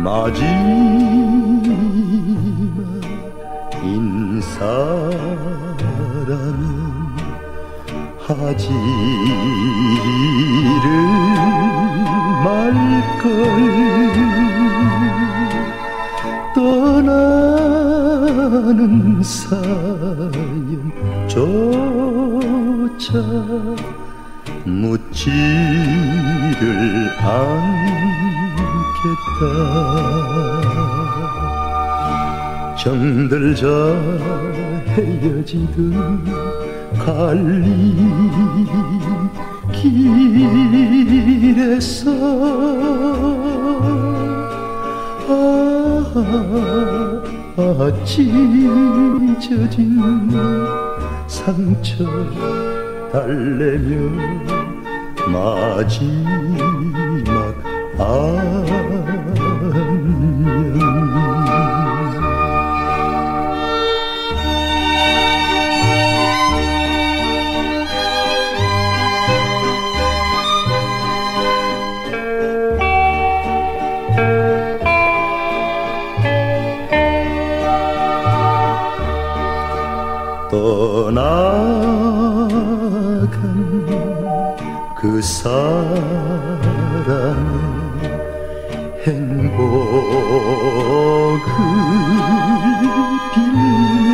마지막 인사라면 하지를 말걸. 떠나는 사연조차 묻지를 않겠다. 정들자 헤어지듯 갈림길에서 찢어진 상처 달래며 마지막 안녕. 떠나간 그 사람의 행복을 빌며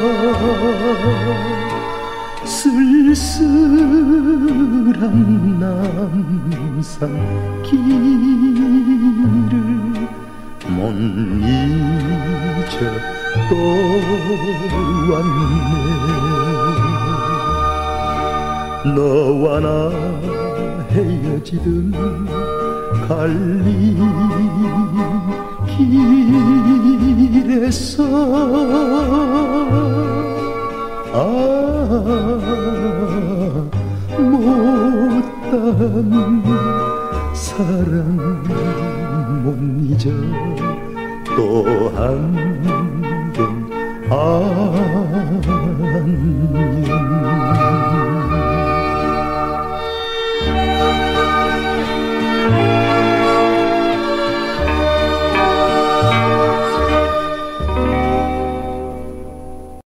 쓸쓸한 남산 길을 못 잊어 또 왔네. 너와 나 헤어지던 갈림길에서 못한 사랑 못 잊어 또 한 번 안녕.